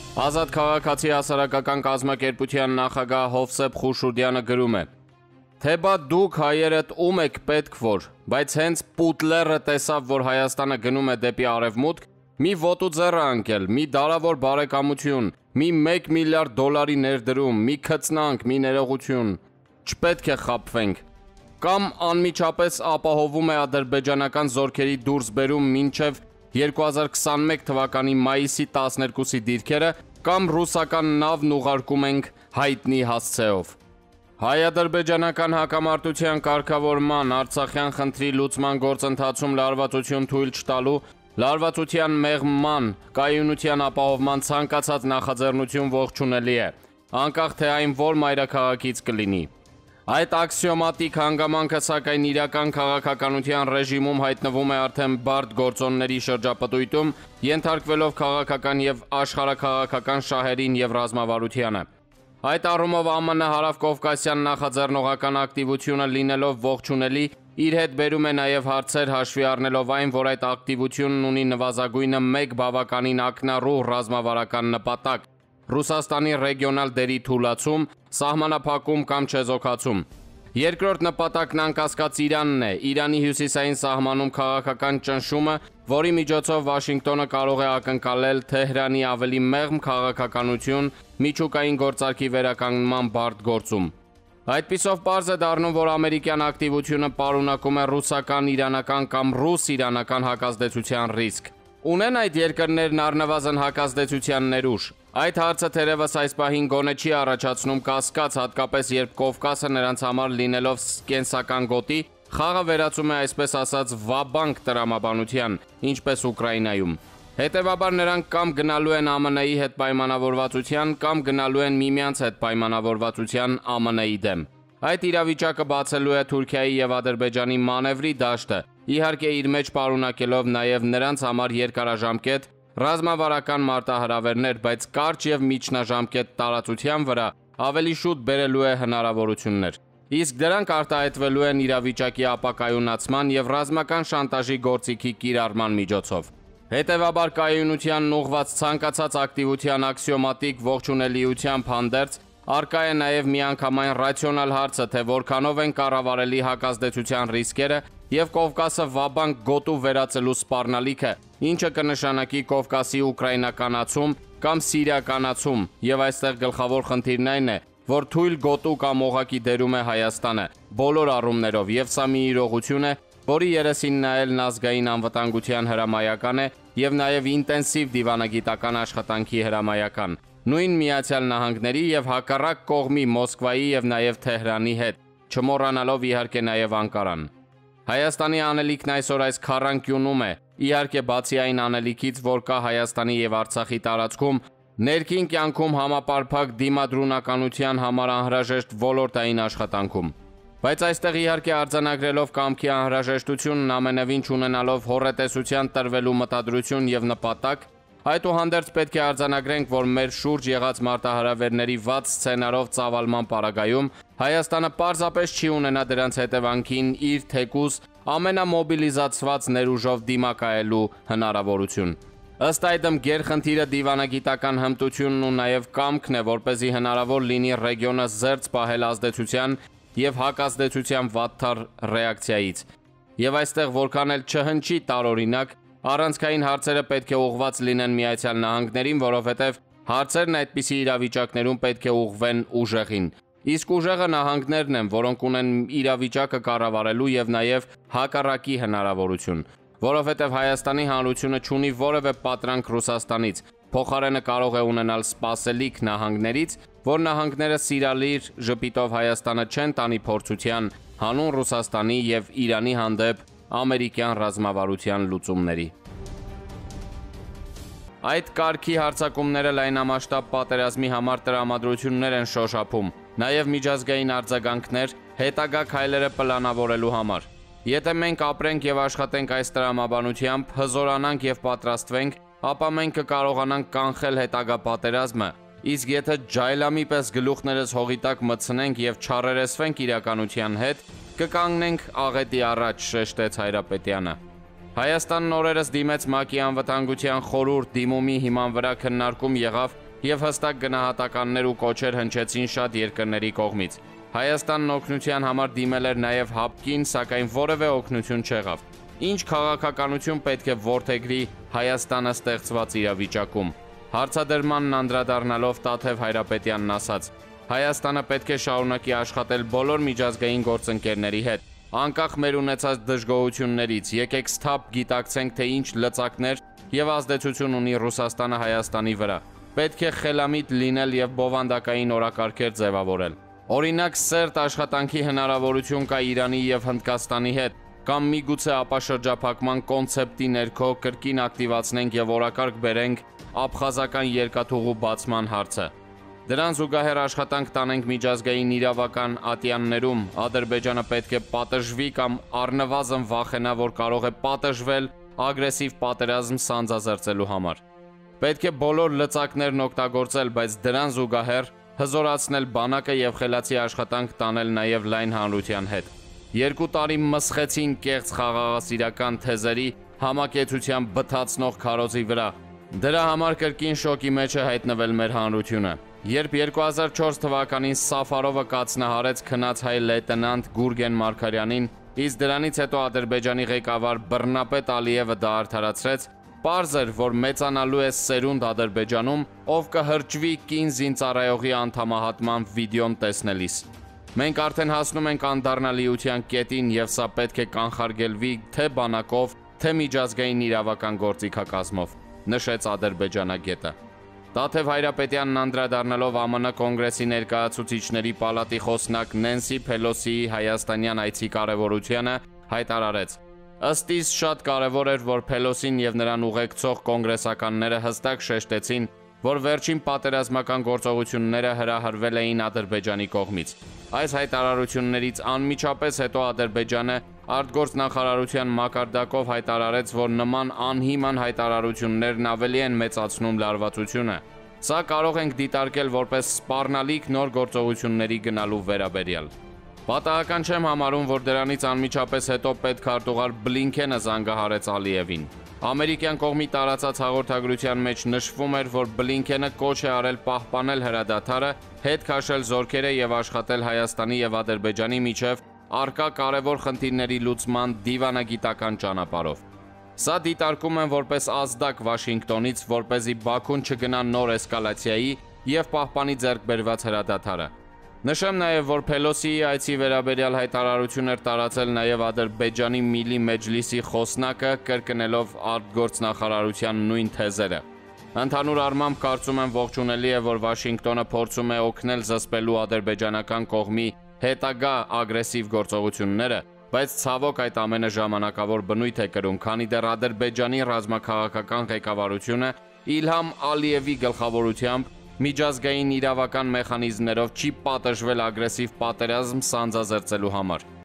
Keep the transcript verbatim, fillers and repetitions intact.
Ազատ քաղաքացի հասարակական կազմակերպության նախագահ Հովսեփ Խուշուդյանը գրում է. Թե բա դուք հայերդ ում եք պետք որ, բայց հենց Պուտլերը տեսավ, որ Հայաստանը գնում է դեպի արևմուտք, մի ոտու ձեռը անկել, մի դարավոր բարեկամություն, մի մեկ միլիարդ դոլարի ներդրում, մի քծնանք, մի ներողություն, չպետք է խաբվենք, կամ անմիջապես ապահովում է ադրբեջանական զորքերի դուրսբերում մինչև երկու հազար քսանմեկ թվականի մայիսի տասներկուսի դիրքերը, կամ ռուսական նավն ուղարկում ենք հայտնի հասցեով։ Հայ-ադրբեջանական հակամարտության կարգավորման, Արցախյան խնդրի լուծման գործընթացում լարվածություն թույլ չտալու, լարվածության մեղմման, կայունության ապահովման ցանկացած նախաձեռնություն ողջունելի է, անկախ թե այն որ մայրաքաղաքից կլինի։ Այդ աքսիոմատիկ հանգամանքը սակայն իրական քաղաքականության ռեժիմում հայտնվում է արդեն բարդ գործոնների շրջապտույտում, ենթարկվելով քաղաքական եւ աշխարհաքաղաքական շահերին եւ ռազմավարությանը։ Այդ առումով ԱՄՆ հարավկովկասյան նախաձեռնողական ակտիվությունը լինելով ողջունելի, իր հետ բերում է նաև հարցեր հաշվի առնելով այն, որ այդ ակտիվությունն ունի նվազագույնը մեկ բավականին ակնառու ռազմավարական նպատակ՝ Ռուսաստանի ռեգիոնալ դերի թուլացում, սահմանափակում կամ չեզոքացում։ Երկրորդ նպատակն անկասկած Իրանն է, Իրանի հյուսիսային սահմանում քաղաքական ճնշումը, որի միջոցով Վաշինգտոնը կարող է ակնկալել Թեհրանի ավելի մեղմ քաղաքականություն միջուկային գործարքի վերականգնման բարդ գործում։ Այդպիսով պարզ է դառնում, որ ամերիկյան ակտիվությունը պարունակում է ռուսական, իրանական կամ ռուս-իրանական հակազդեցության ռիսկ։ Ունեն այդ երկրներն առնվազն հակազդեցության ներուժ։ Այդ հարցը թերևս այս պահին գոնե չի առաջացնում կասկած, հատկապես երբ Կովկասը նրանց համար լինելով կենսական գոտի, խաղը վերածում է այսպես ասած վաբանկ տրամաբանության, ինչպես Ուկրաինայում։ Հետևաբար նրանք կամ գնալու են ԱՄՆ-ի հետ պայմանավորվածության, կամ գնալու են միմյանց հետ պայմանավորվածության ԱՄՆ-ի դեմ։ Այդ իրավիճակը բացելու է Թուրքիայի եւ Ադրբեջանի մանևրի դաշտը, իհարկե իր մեջ պարունակելով նաև նրանց համար երկարաժամկետ ռազմավարական մարտահրավերներ, բայց կարճ եւ միջնաժամկետ տարածության վրա ավելի շուտ բերելու է հնարավորություններ։ Իսկ դրանք արտահայտվելու են իրավիճակի ապակայունացման եւ ռազմական շանտաժի գործիքի կիրառման միջոցով։ Հետևաբար կայունությանն ուղղված ցանկացած ակտիվության աքսիոմատիկ ողջունելիությամբ հանդերձ Արկա է նաև միանգամայն ռացիոնալ հարցը, թե որքանով են կառավարելի հակազդեցության ռիսկերը եւ Կովկասը վաբանկ գոտու վերածելու սպառնալիքը, ինչը կնշանակի Կովկասի ուկրաինականացում կամ սիրիականացում, եւ այստեղ գլխավոր խնդիրն այն է, որ թույլ գոտու կամ օղակի դերում է Հայաստանը, բոլոր առումներով, եւ սա մի իրողություն է, որի երեսին նայելն ազգային անվտանգության հրամայական է եւ նաեւ ինտենսիվ դիվանագիտական աշխատանքի հրամայական։ Նույն Միացյալ Նահանգների եւ հակառակ կողմի Մոսկվայի եւ նաեւ Թեհրանի հետ, չմոռանալով իհարկե նաեւ Անկարան։ Հայաստանի անելիքն այսօր այս քառանկյունում է, իհարկե բացի այն անելիքից, որ կա Հայաստանի եւ Արցախի տարածքում, ներքին կյանքում համապարփակ դիմադրունականության համար անհրաժեշտ ոլորտային աշխատանքում։ Բայց այստեղ իհարկե արձանագրելով կամքի անհրաժեշտությունն ամենևին չունենալով հոռետեսության տրվելու մտադրություն եւ նպատակ, այդուհանդերձ պետք է արձանագրենք, որ մեր շուրջ եղած մարտահրավերների վատ սցենարով ծավալման պարագայում Հայաստանը պարզապես չի ունենա դրանց հետևանքին իր թեկուզ ամենամոբիլիզացված ներուժով դիմակայելու հնարավորություն։ Ըստ այդմ գերխնդիրը դիվանագիտական հմտությունն ու նաև կամքն է, որպեսզի հնարավոր լինի ռեգիոնը զերծ պահել ազդեցության եւ հակազդեցության վատթար ռեակցիայից։ Եվ այստեղ որքան էլ չհնչի տարօրինակ, առանցքային հարցերը պետք է ուղղված լինեն Միացյալ Նահանգներին, որովհետև հարցերն այդպիսի իրավիճակներում պետք է ուղղվեն ուժեղին։ Իսկ ուժեղը նահանգներն են, որոնք ունեն իրավիճակը կառավարելու եւ նաեւ հակառակի հնարավորություն, որովհետև Հայաստանի հանրությունը չունի որևէ պատրանք Ռուսաստանից, փոխարենը կարող է ունենալ սպասելիք նահանգներից, որ նահանգները սիրալիր ժպիտով Հայաստանը չեն տանի փորձության հանուն Ռուսաստանի եւ Իրանի հանդեպ ամերիկյան ռազմավարության լուծումների։ Այդ կարգի հարձակումները լայնամասշտաբ պատերազմի համար տրամադրություններ են շոշափում, նաև միջազգային արձագանքներ հետագա քայլերը պլանավորելու համար։ Եթե մենք ապրենք եւ աշխատենք այս տրամաբանությամբ, հզորանանք եւ պատրաստվենք, ապա մենք կկարողանանք կանխել հետագա պատերազմը, իսկ եթե ջայլամի պես գլուխներս հողի տակ մտցնենք եւ չառերեսվենք իրականության հետ, կկանգնենք աղետի առաջ, շեշտեց Հայրապետյանը։ Հայաստանն օրերս դիմեց ՄԱԿ-ի անվտանգության խորհուրդ դիմումի հիման վրա քննարկում եղավ եւ հստակ գնահատականներ ու կոչեր հնչեցին շատ երկրների կողմից։ Հայաստանն օգնության համար դիմել էր նաև ՀԱՊԿ-ին, սակայն որևէ օգնություն չեղավ։ Ինչ քաղաքականություն պետք է որդեգրի Հայաստանը ստեղծված իրավիճակում։ Հարցադրմանն անդրադառնալով Տաթև Հայրապետյանն ասաց. Հայաստանը պետք է շարունակի աշխատել բոլոր միջազգային գործընկերների հետ, անկախ մեր ունեցած դժգոհություններից, եկեք սթափ գիտակցենք, թե ինչ լծակներ եւ ազդեցություն ունի Ռուսաստանը Հայաստանի վրա։ Պետք է խելամիտ լինել եւ բովանդակային օրակարգեր ձևավորել։ Օրինակ, սերտ աշխատանքի հնարավորություն կա Իրանի եւ Հնդկաստանի հետ, կամ միգուցե ապաշրջափակման կոնցեպտի ներքո կրկին ակտիվացնենք եւ օրակարգ բերենք աբխազական երկաթուղու բացման հարցը։ Դրան զուգահեռ աշխատանք տանենք միջազգային իրավական ատյաններում, Ադրբեջանը պետք է պատժվի կամ առնվազն վախենա, որ կարող է պատժվել ագրեսիվ պատերազմ սանձազերծելու համար։ Պետք է բոլոր լծակներն օգտագործել, բայց դրան զուգահեռ հզորացնել բանակը եւ խելացի աշխատանք տանել նաեւ լայն հանրության հետ։ Երկու տարի մսխեցին կեղծ խաղաղասիրական թեզերի համակեցության բթացնող քարոզի վրա։ Դրա համար կրկին շոկի մեջ է հայտնվել մեր հանրությունը։ Երբ երկու հազար չորս թվականին Սաֆարովը կացնահարեց քնած հայ լեյտենանտ Գուրգեն Մարգարյանին, իսկ դրանից հետո Ադրբեջանի ղեկավար Բռնապետ Ալիևը դա արդարացրեց, պարզ էր, որ մեծանալու է սերունդ Ադրբեջանում, ով կհրճվի կին զինծառայողի անդամահատման վիդեոն տեսնելիս։ Մենք արդեն հասնում ենք անդառնալիության կետին եւ սա պետք է կանխարգելվի թե բանակով, թե միջազգային իրավական գործիքակազմով, նշեց ադրբեջանագետը։ Տաթև Հայրապետյանն անդրադառնալով ԱՄՆ կոնգրեսի ներկայացուցիչների պալատի խոսնակ Նենսի Փելոսիի հայաստանյան այցի կարևորությանը հայտարարեց. Ըստ իս շատ կարևոր էր, որ Փելոսին եւ նրան ուղեկցող կոնգրեսականները հստակ շեշտեցին, որ վերջին պատերազմական գործողությունները հրահրվել էին Ադրբեջանի կողմից։ Այս հայտարարություններից անմիջապես հետո Ադրբեջանը արտգործնախարարության մակարդակով հայտարարեց, որ նման անհիմն հայտարարություններն ավելի են մեծացնում լարվածությունը։ Սա կարող ենք դիտարկել որպես սպառնալիք նոր գործողությունների գնալու վերաբերյալ։ Պատահական չեմ համարում, որ դրանից անմիջապես հետո պետքարտուղար Բլինքենը զանգահարեց Ալիևին։ Ամերիկյան կողմի տարածած հաղորդագրության մեջ նշվում էր, որ Բլինքենը կոչ է արել պահպանել հրադադարը, հետ քաշել զորքերը եւ աշխատել Հայաստանի եւ Ադրբեջանի միջև առկա կարևոր խնդիրների լուծման դիվանագիտական ճանապարհով։ Սա դիտարկում են որպես ազդակ Վաշինգտոնից, որպեսզի Բաքուն չգնա նոր էսկալացիայի եւ պահպանի ձեռքբերված հրադադարը։ Նշեմ նաև, որ Փելոսիի այցի վերաբերյալ հայտարարություն էր տարածել նաև Ադրբեջանի Միլի Մեջլիսի խոսնակը, կրկնելով արտգործնախարարության նույն թեզերը։ Ընդհանուր առմամբ կարծում եմ ողջունելի է, որ Վաշինգտոնը փորձում է օգնել զսպելու ադրբեջանական կողմի հետագա ագրեսիվ գործողությունները, բայց ցավոք այդ ամենը ժամանակավոր բնույթ է կրում, քանի դեռ Ադրբեջանի ռազմաքաղաքական ղեկավարությունը Իլհամ Ալիևի գլխավորությամբ միջազգային իրավական մեխանիզմներով չի պատժվել ագրեսիվ պատերազմ սանձազերծելու համար։